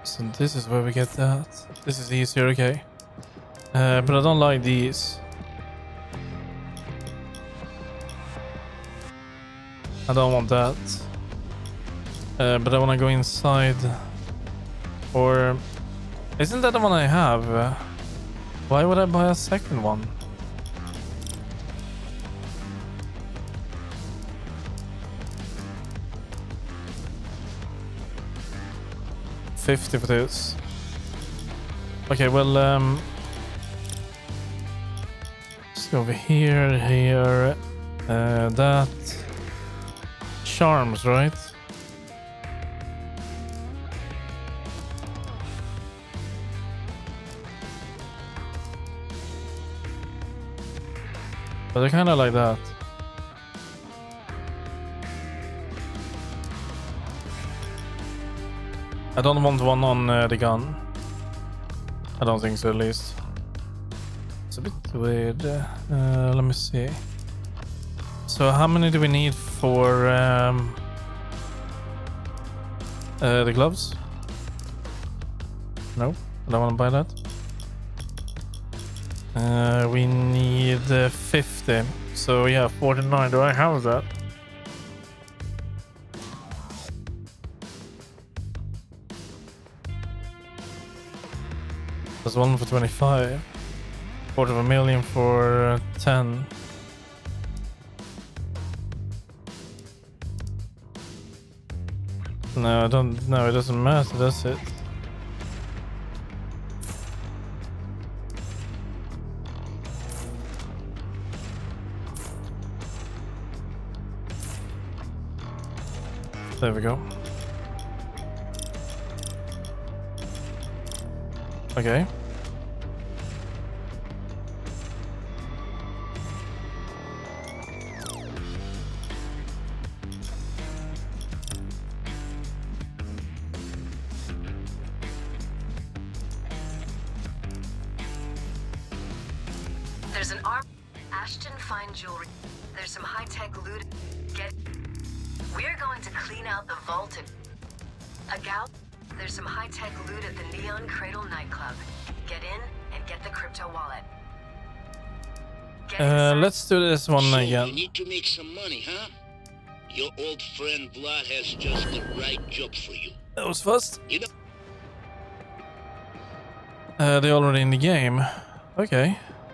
So this is where we get that. This is easier, okay. But I don't like these. I don't want that. But I want to go inside. Or... Isn't that the one I have? Why would I buy a second one? $50 for this. Okay, well, let's go over here, here, that. Charms, right? But I kind of like that. I don't want one on the gun. I don't think so, at least. It's a bit weird. Let me see. So how many do we need for the gloves? No, I don't want to buy that. We need 50. So yeah, 49. Do I have that? There's one for 25. $250,000 for 10. No, I don't. No, it doesn't matter, does it? There we go. Okay. There's an arm. Ashton fine jewelry. There's some high-tech loot. We're going to clean out the vault and... There's some high-tech loot at the Neon Cradle nightclub. Get in and get the crypto wallet. Let's do this one again. You need to make some money, huh? Your old friend Vlad has just the right job for you. That was fast. You know... They're already in the game. Okay.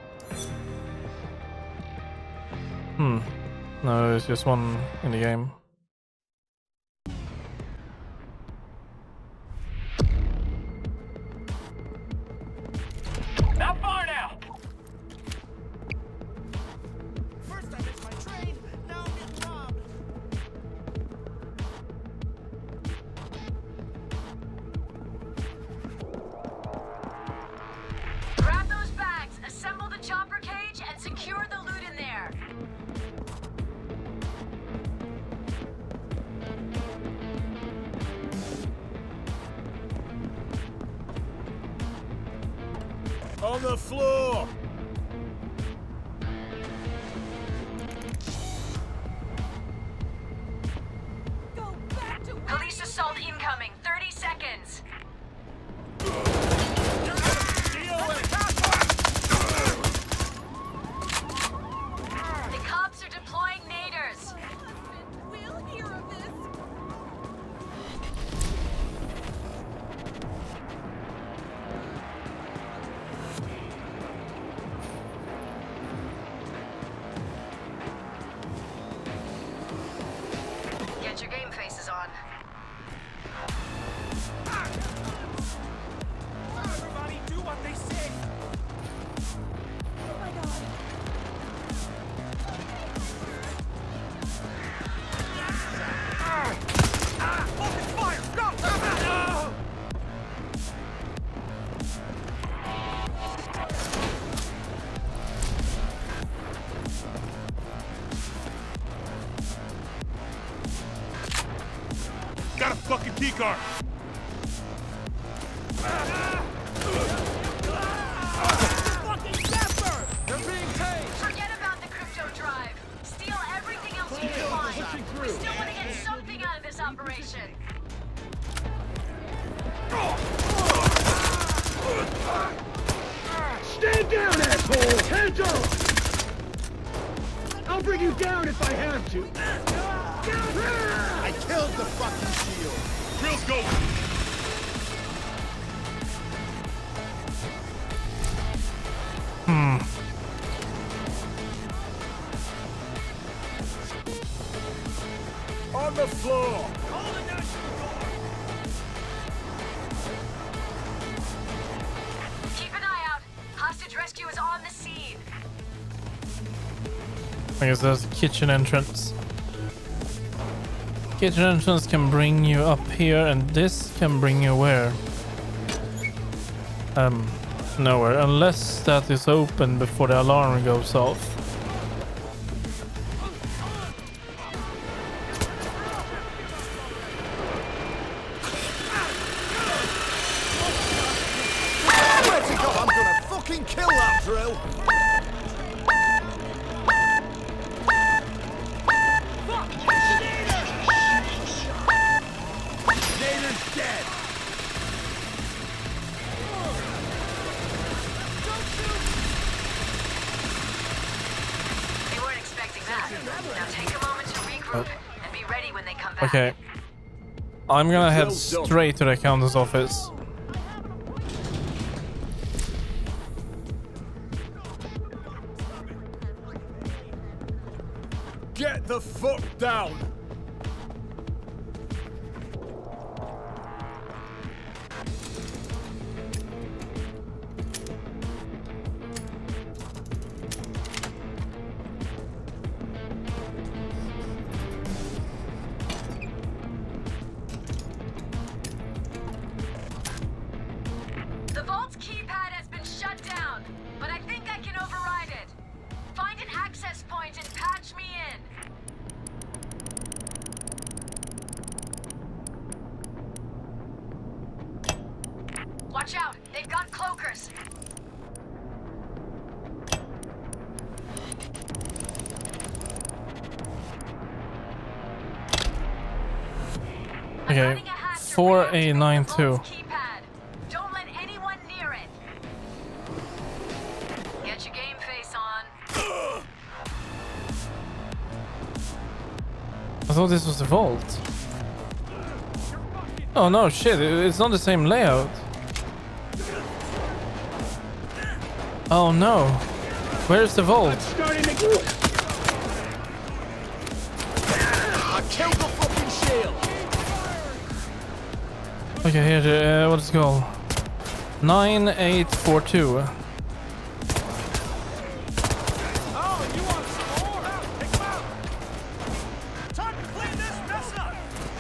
No, there's just one in the game. Not far now. First I missed my train, now I'm getting robbed. Grab those bags, assemble the chopper cage, and secure the loot in there. On the floor! Go back to police assault incoming. 30 seconds. The cops are deploying naders. We'll hear of this. Get your game faces on. Everybody do what they say! Oh my god! Open fire! Go! Got a fucking keycard! They're being tased! Forget about the crypto drive. Steal everything else you can find. We still want to get something out of this operation. Stand down, asshole! Hands up! I'll bring you down if I have to. I killed the fucking shield. Drills go. On the floor. Keep an eye out. Hostage rescue is on the scene. I guess there's a kitchen entrance. Kitchen entrance can bring you up here, and this can bring you where? Nowhere, unless that is open before the alarm goes off. Where's he gone? I'm gonna fucking kill that drill. Nader's dead. They weren't expecting that. Now take a moment to regroup and be ready when they come back. Okay. I'm gonna head straight to the accountant's office. Get the fuck down. The vault's keypad has been shut down, but I think I can override it. Find an access point and patch me in. Watch out, they've got cloakers. I'm Okay, running a hack to reactivate the 4892. vault's keypad. Don't let anyone near it. Get your game face on. I thought this was the vault. Oh no, shit, it's not the same layout. Oh no. Where's the vault? Starting to... I killed the fucking shield. Okay, here, what's it called? 9842. Oh, you want some more? Pick him out. Time to clean this mess up.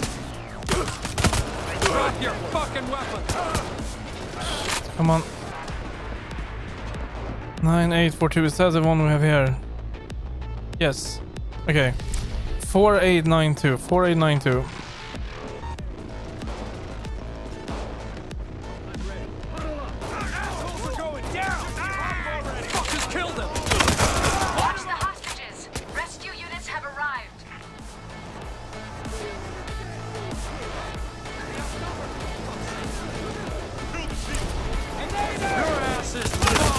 Drop your fucking weapon! Come on. 9842, is that the one we have here? Yes. Okay. 4892. 4892. Assholes are going down. Already. Fuckers killed him! Watch the hostages. Rescue units have arrived. Your ass is mine!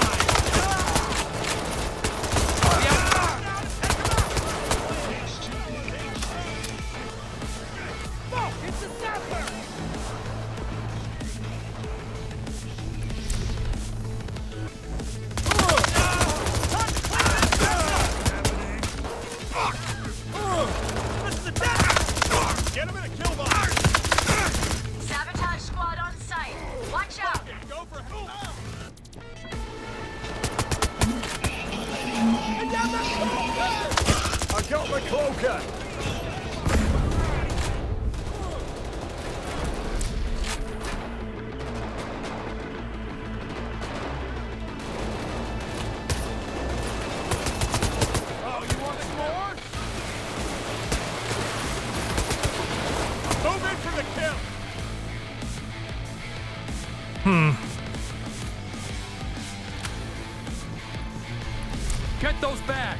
Fuck, it's a sapper. Get him in a kill box. Sabotage squad on site. Watch out. Go for who? I got my cloaker. Oh, you want some more? Move in for the kill. Get those bags!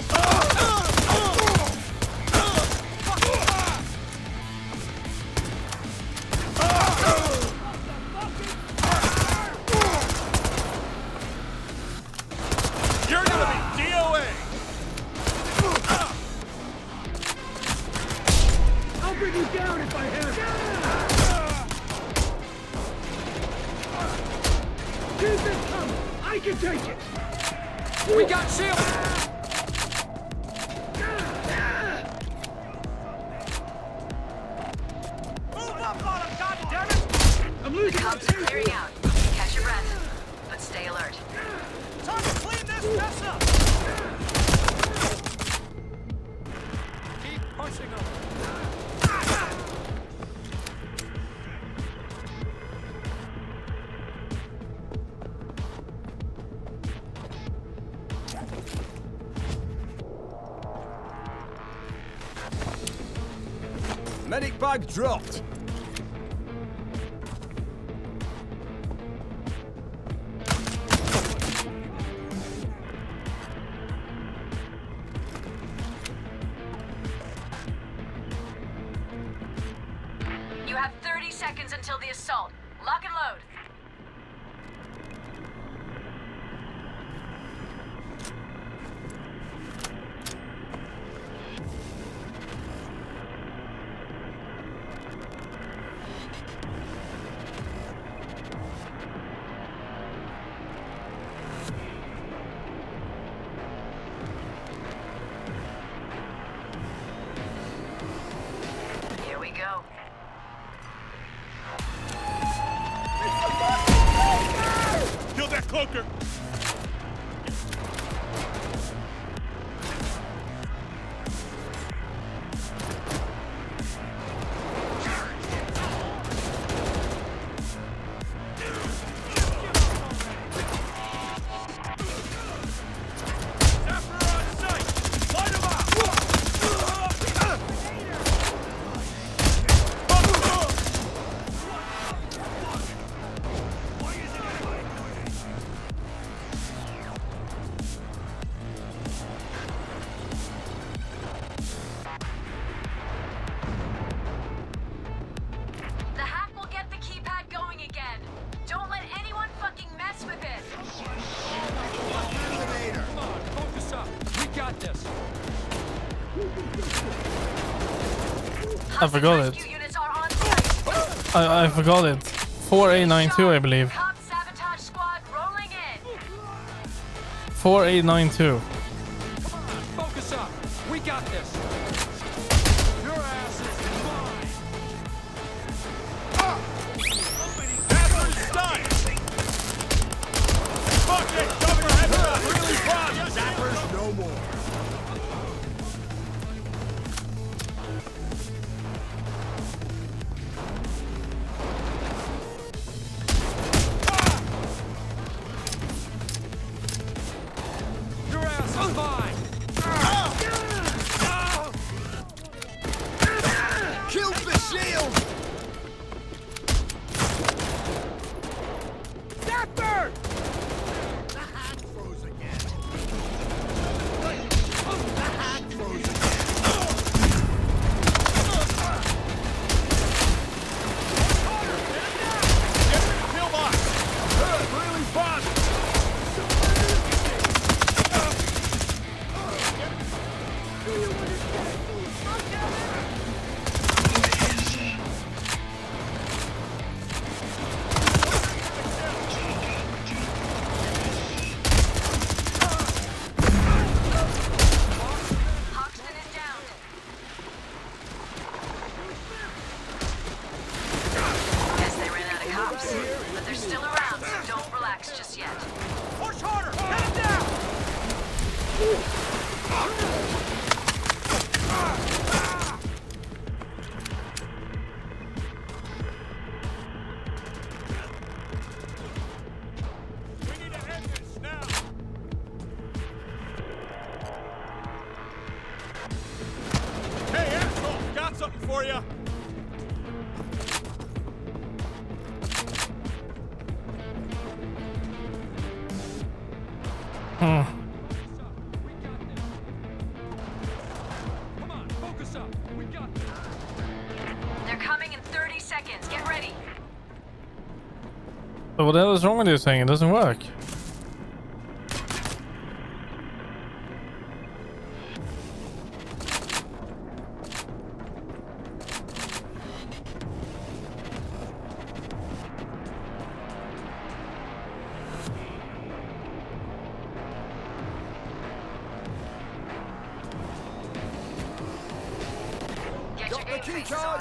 down if I have to. Keep it coming. I can take it. We got shield! Move up on him, goddammit! I'm The losing my cops are temper. clearing out. Catch your breath, but stay alert. Time to clean this mess up! Keep pushing them. Medic bag dropped. You have 30 seconds until the assault. Lock and load. Here we go. Kill that cloaker! Zapper on sight! Light him up! The hack will get the keypad going again. Don't let anyone fucking mess with it. Come on, focus up. We got this. I forgot it. Rescue units are on site. I forgot it. 4892, I believe. Cop sabotage squad rolling in. 4892. Come on, focus up. We got this. Your ass is mine. Zapper's stunned! Fuck it! Cover head up! Really fun! Zappers no more! Your ass is mine. Kill the shield! Zapper! The hack froze again. The hack froze again. Get him in the pillbox! Really fun! Hoxton is down. Guess they ran out of cops, but they're still around, so don't relax just yet. Push harder! Head him down! We need to end this now! Hey, asshole! Got something for you! Hmm. We got this. Come on, focus up. We got this. They're coming in 30 seconds. Get ready. But what the hell is wrong with this thing? It doesn't work. Key card.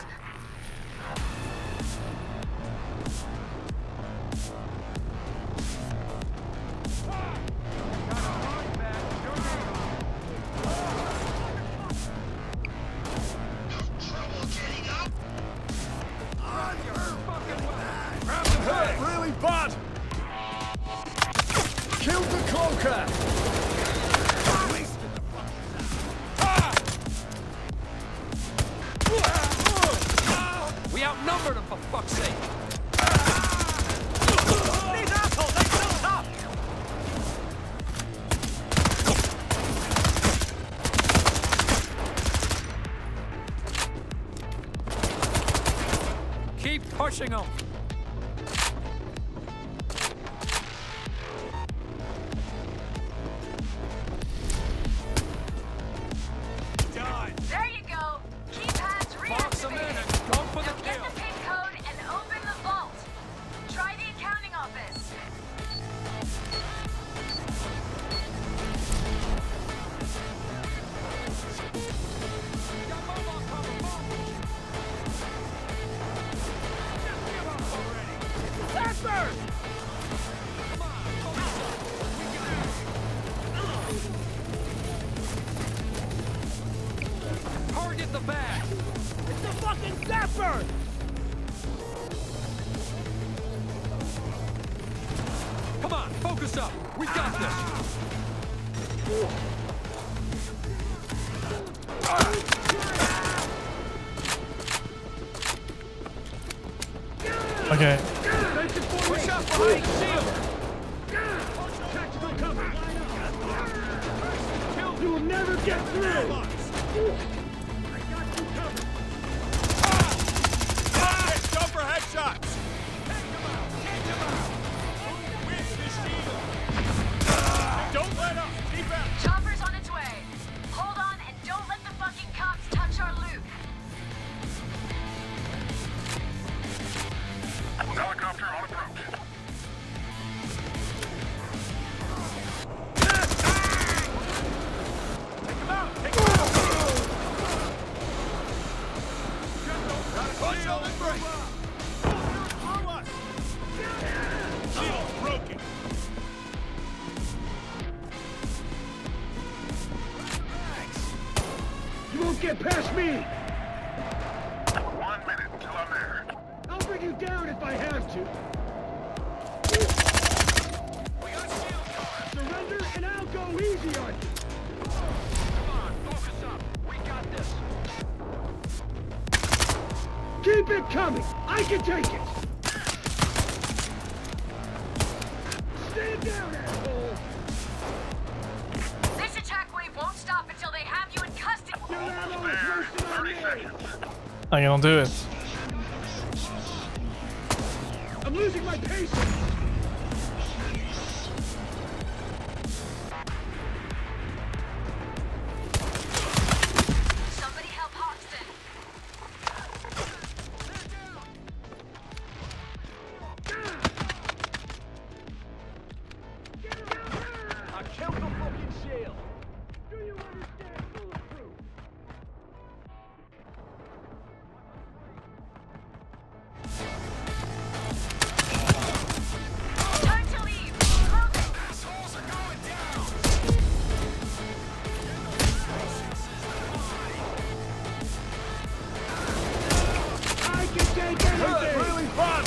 Hurt really bad. Killed the cloaker. We outnumbered them, for fuck's sake. These assholes ain't so tough. Keep pushing them. There you go. Keypads Box them in reactivated. and go for the Now get kill. the pin code and open the vault. Try the accounting office. Target the bag. It's the fucking Zapper. Come on, focus up. We got this. Okay. Push up behind the shield. Tactical cover. You will never get through. I got you covered. Go for headshots. Take him out. Take him out. Where's the shield? Don't let up. Keep out. Chopper's on its way. Hold on and don't let the fucking cops touch our loot. Helicopter on approach. Take him out! Take him out! Punch on the brake! Through us! Shield's broken! You won't get past me! 1 minute until I'm there. I'll bring you down if I have to. We got shield card. Surrender and I'll go easy on you. Come on, focus up. We got this. Keep it coming. I can take it. Stand down, asshole. This attack wave won't stop until they have you in custody. Your ammo is wasted on me. I can do it. I'm losing my patience. Somebody help Hoxton. I killed the fucking shield. Do you understand? Bulletproof. Time to leave. Close it. Assholes are going down. I can take anything. Really fun.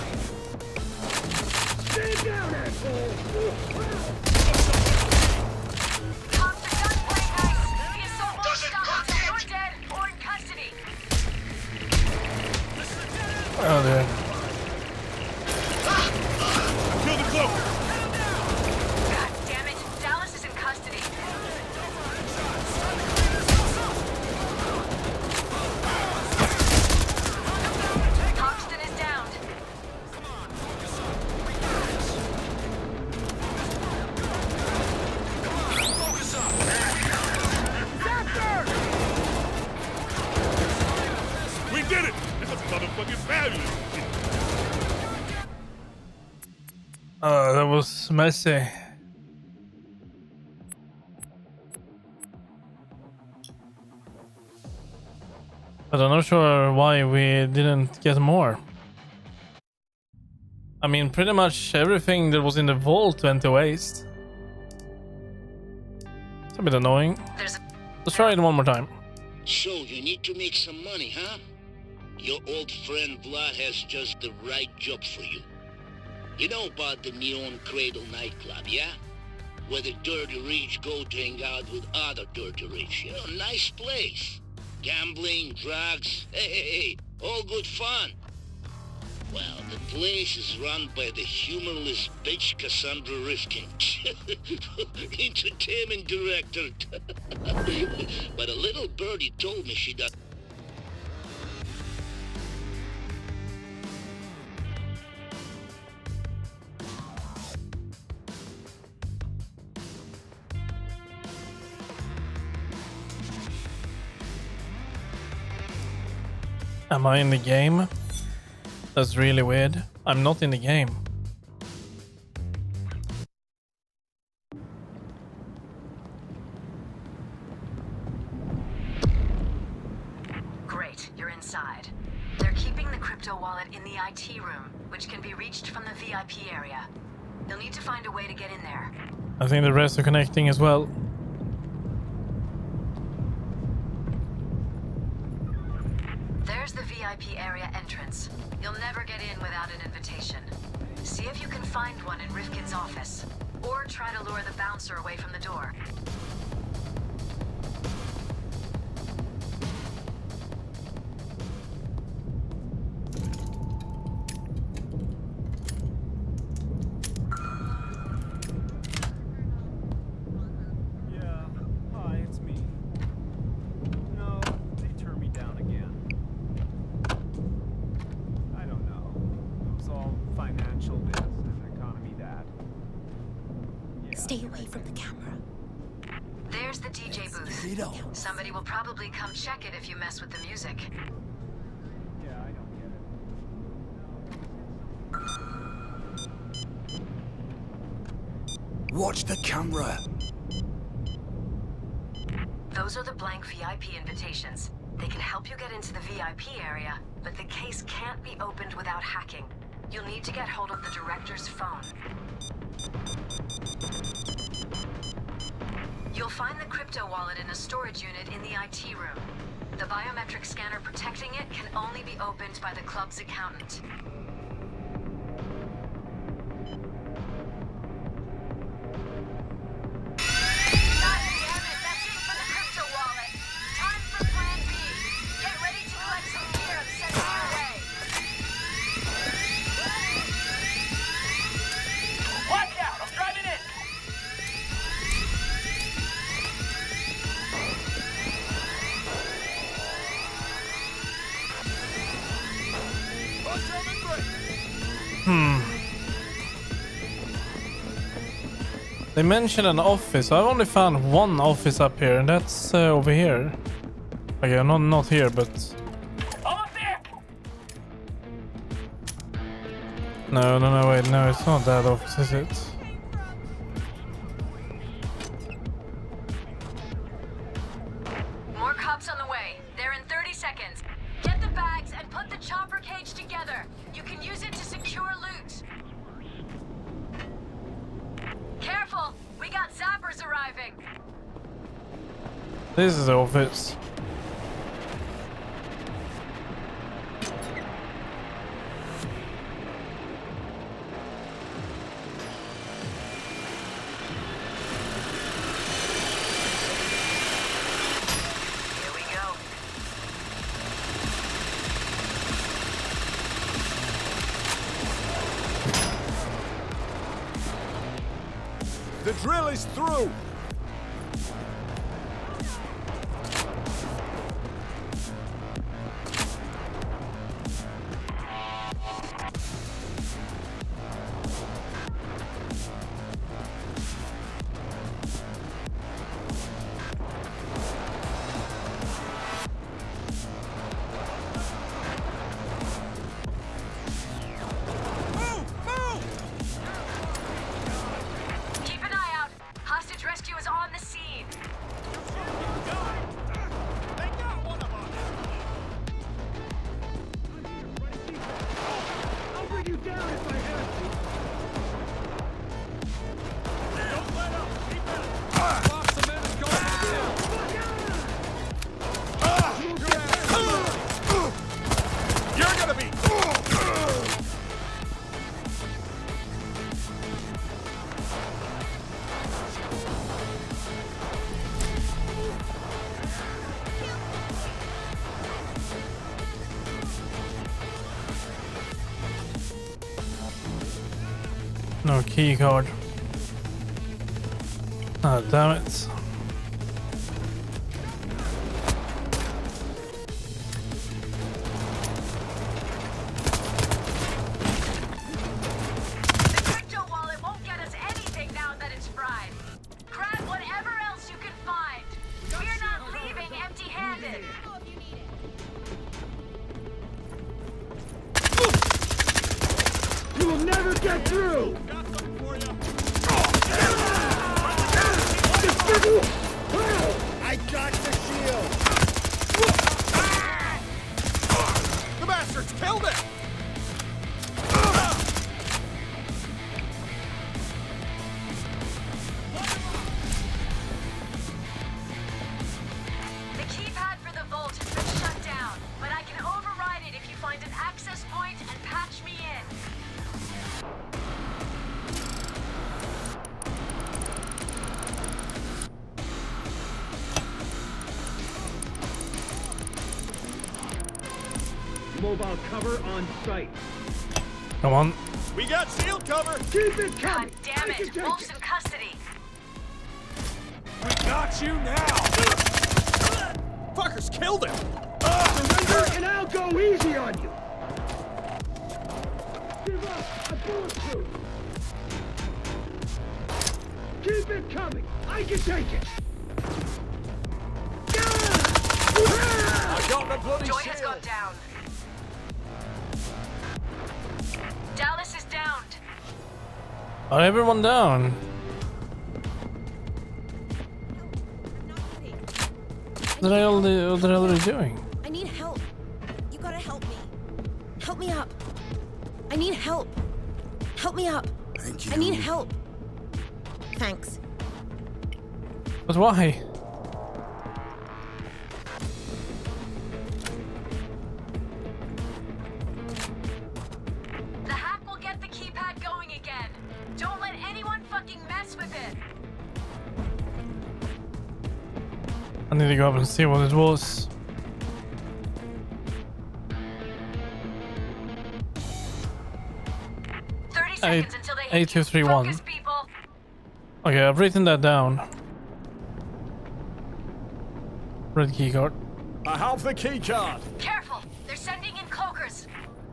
Stand down, asshole. Cops are done playing nice. The assault won't stop until you're dead or in custody. Oh dear. Kill the cloaker. God damn it. Dallas is in custody. Hoxton is downed. Focus up. We did it! That's motherfucking fabulous! Oh, that was messy. But I'm not sure why we didn't get more. I mean, pretty much everything that was in the vault went to waste. It's a bit annoying. Let's try it one more time. So, you need to make some money, huh? Your old friend Vlad has just the right job for you. You know about the Neon Cradle nightclub, yeah? Where the dirty rich go to hang out with other dirty rich. You know, nice place. Gambling, drugs, hey, all good fun. Well, the place is run by the humorless bitch Cassandra Rifkin. Entertainment director. But a little birdie told me she does. Am I in the game? That's really weird. I'm not in the game. Great, you're inside. They're keeping the crypto wallet in the IT room, which can be reached from the VIP area. You'll need to find a way to get in there. I think the rest are connecting as well. There's the VIP area entrance. You'll never get in without an invitation. See if you can find one in Rifkin's office. Or try to lure the bouncer away from the door. Yeah. Hi, it's me. No, they turned me down again. I don't know. It was all financial this and economy that. Yeah, Stay away from the camera. There's the DJ booth. Somebody will probably come check it if you mess with the music. yeah, I don't get it. Watch the camera. Those are the blank VIP invitations. They can help you get into the VIP area, but the case can't be opened without hacking. You'll need to get hold of the director's phone. You'll find the crypto wallet in a storage unit in the IT room. The biometric scanner protecting it can only be opened by the club's accountant. God damn it, that's it for the crypto wallet. Time for plan B. Get ready to collect some gear and send it your way. Watch out! I'm driving in! Push 'em and brake. They mentioned an office. I've only found one office up here, and that's over here. Okay, not here, but Almost there! no, wait, no, it's not that office, is it? More cops on the way. They're in 30 seconds. Get the bags and put the chopper cage together. You can use it to secure loot. Careful! We got zappers arriving. This is the office. Here we go. The drill is through. Keep an eye out. Hostage rescue down if I have Don't let up. Keep at it. Box the men is going down. You're gonna be. No key card. Ah, damn it. The crypto wallet won't get us anything now that it's fried. Grab whatever else you can find. We're not leaving empty-handed. you will never get through! Got something for you. I got the shield! The bastards killed it. The keypad for the vault has been shut down, but I can override it if you find an access point and patch me in. Mobile cover on site. Come on. We got shield cover. Keep it God coming! damn I can it! take Wolf's it! in custody. We got you now. Fuckers killed him. Surrender and I'll go easy on you! Give up! I'm bulletproof! Keep it coming! I can take it! I got the bloody Joy has shield. gone down. Dallas is downed. Are everyone down? What the hell are they doing? I need help. You gotta help me. Help me up. I need help. Help me up. Thank you. I need help. Thanks. But why? The hack will get the keypad going again. Don't let anyone fucking mess with it. I need to go up and see what it was. Seconds until they hit 8231. you. Focus, people. Okay, I've written that down. Red key card. I have the key card. Careful. They're sending in cloakers.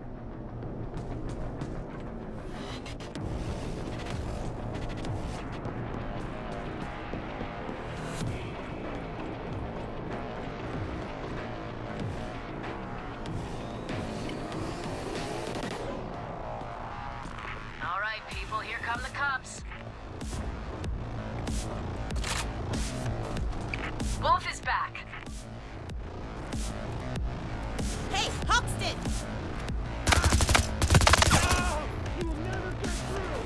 All right, people. Here come the cops. Wolf is back. Hey, Hoxton! You will never get through!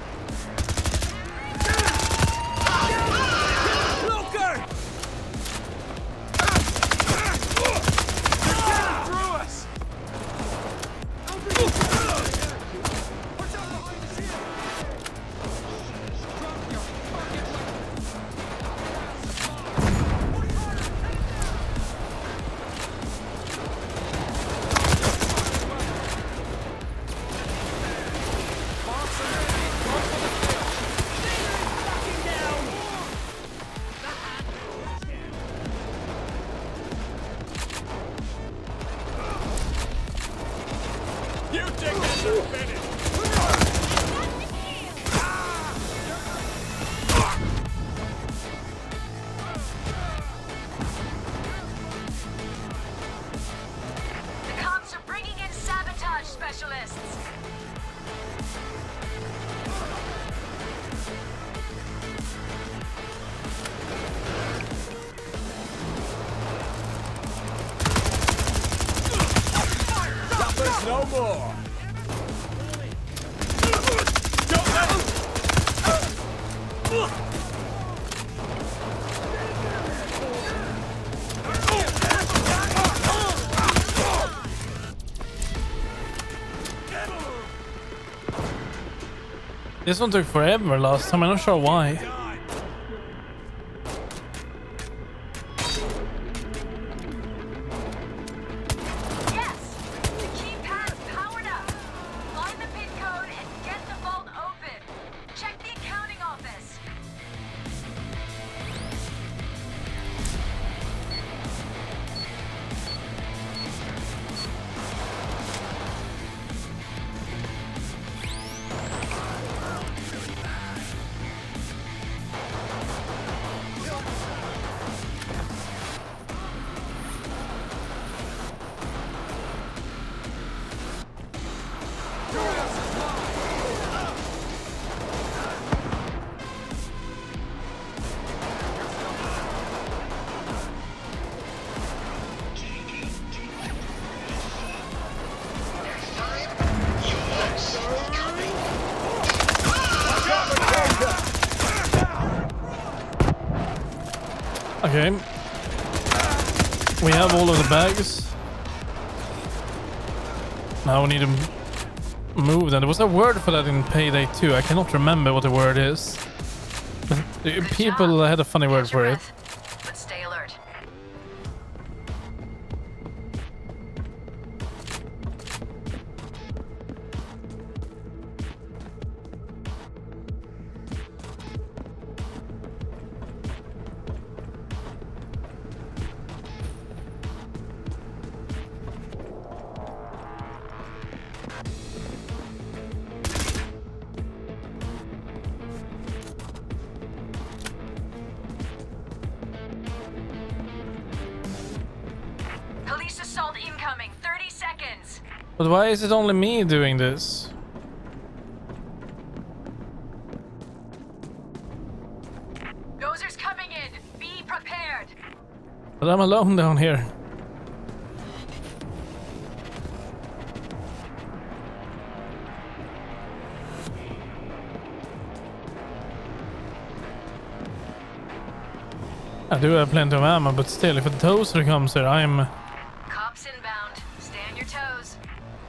Looker! Through us! Watch out behind the shield! Drop your fucking weapon. Box the men. Go for the kill. You think this is finished? The cops are bringing in sabotage specialists. There's no more. This one took forever last time. I'm not sure why. Yes! The keypad's powered up. Find the PIN code and get the vault open. Check the accounting office. Okay. We have all of the bags. Now we need to move them. There was a word for that in Payday 2. I cannot remember what the word is. But people had a funny word for it. But stay alert. Police assault incoming. 30 seconds. But why is it only me doing this? Dozer's coming in. Be prepared. But I'm alone down here. I do have plenty of ammo, but still, if a dozer comes here, I'm... Cops inbound. Stay on your toes.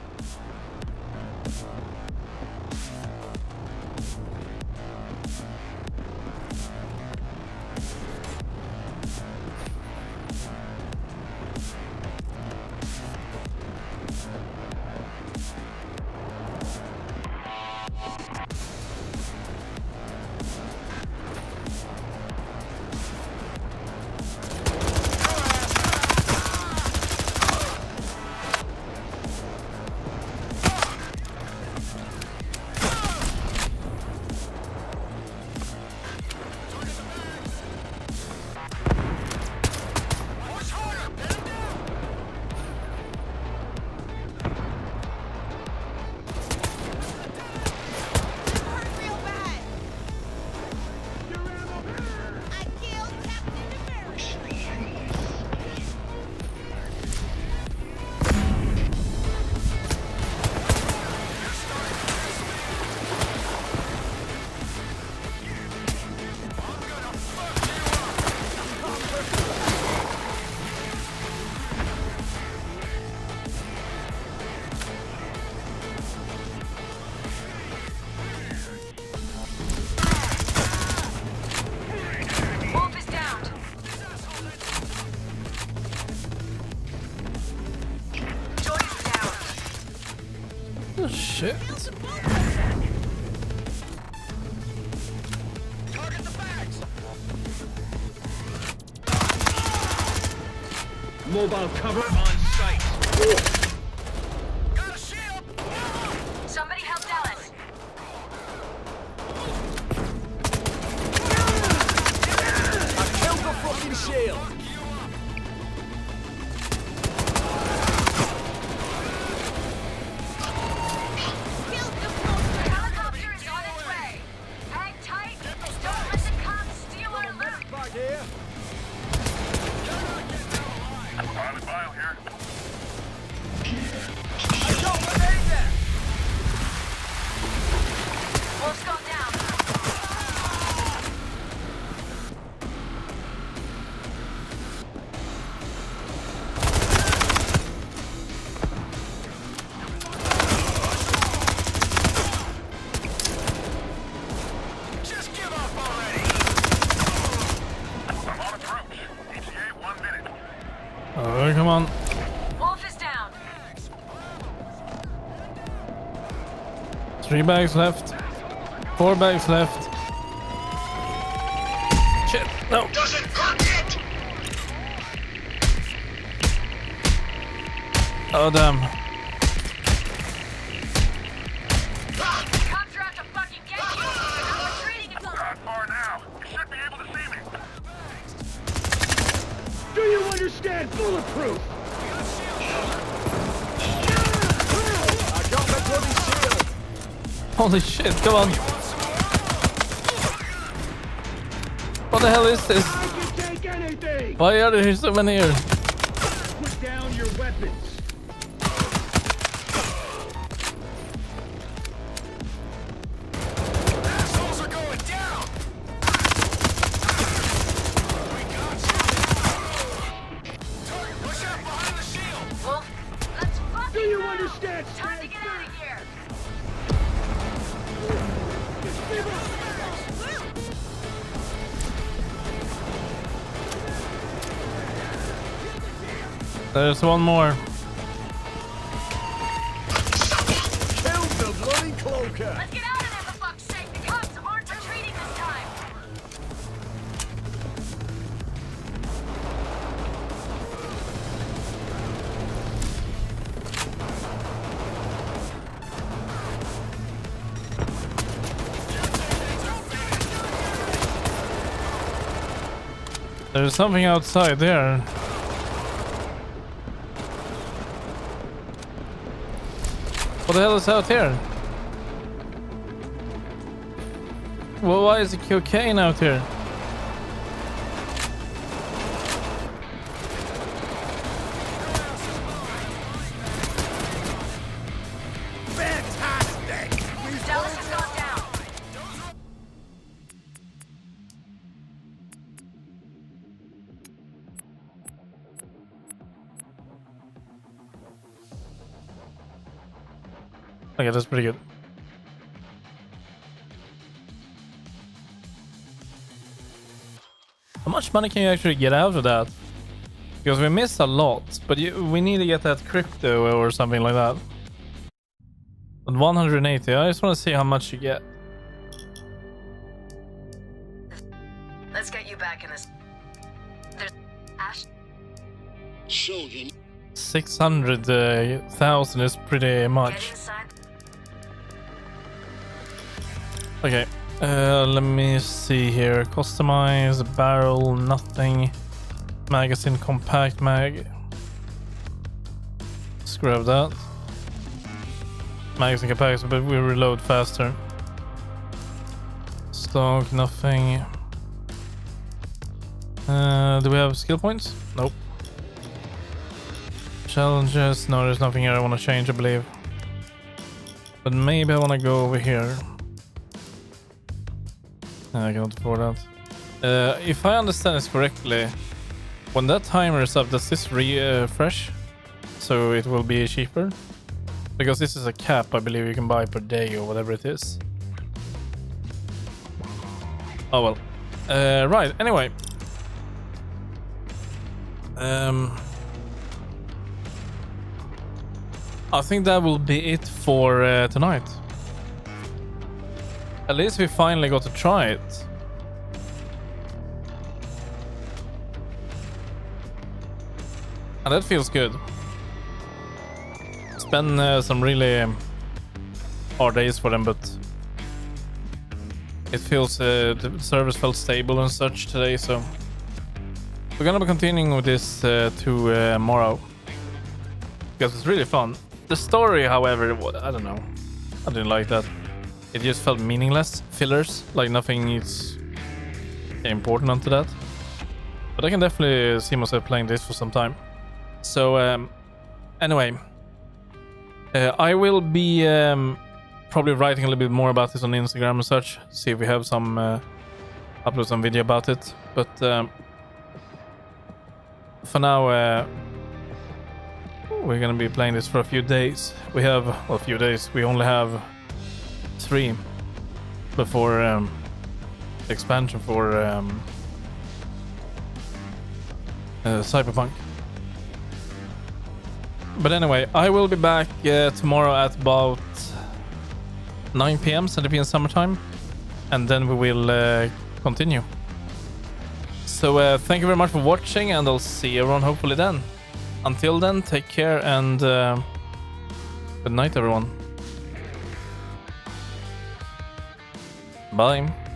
Shit. Target the bags! Mobile cover on site. Got a shield! Somebody help Dallas. I killed the fucking shield. Helicopter is on its way. Hang tight. Don't let the cops steal our loot. Back here! Pilot Bile here. 3 bags left. 4 bags left. Shit, no. Doesn't hurt yet. Oh, damn. Cops are out to fucking get you! I'm retreating if Not far now. You should be able to see me. Do you understand bulletproof? I got the bloody shield. Holy shit, come on. What the hell is this? I can take anything! Why are there so many here? Put down your weapons! Assholes are going down. We got you. Target, push out behind the shield. Wolf, let's fucking Do you go! understand? Time to get out of here! There's one more. Kill the bloody cloaker. Let's get out of there, for fuck's sake! The cops aren't retreating this time! There's something outside there. What the hell is out here? Well, why is the cocaine out here? Fantastic. Dallas has gone down! Okay, that's pretty good. How much money can you actually get out of that? Because we missed a lot, but we need to get that crypto or something like that. But 180, I just want to see how much you get. Let's get you back in this. There's Ash. So you 600,000 is pretty Get much. inside. Okay, let me see here. Customize, barrel, nothing. Magazine, compact mag. Scrub that. Magazine compact, but we reload faster. Stock, nothing. Do we have skill points? Nope. Challenges, no, there's nothing here I want to change, I believe. But maybe I want to go over here. I cannot afford that. If I understand this correctly, when that timer is up, does this refresh? So it will be cheaper? Because this is a cap, I believe you can buy per day or whatever it is. Oh well. Right, anyway. I think that will be it for tonight. At least we finally got to try it. And that feels good. It's been some really hard days for them, but it feels the service felt stable and such today, so we're gonna be continuing with this tomorrow because it's really fun. The story, however, I don't know. I didn't like that. It just felt meaningless. Fillers, like nothing needs important onto that. But I can definitely see myself playing this for some time. So anyway, I will be probably writing a little bit more about this on Instagram and such. See if we have some upload some video about it. But for now, we're gonna be playing this for a few days. We have well, a few days. We only have 3 before expansion for Cyberpunk. But anyway, I will be back tomorrow at about 9 p.m. Scandinavian summertime, and then we will continue. So thank you very much for watching, and I'll see everyone hopefully then. Until then, take care, and good night, everyone. Bye.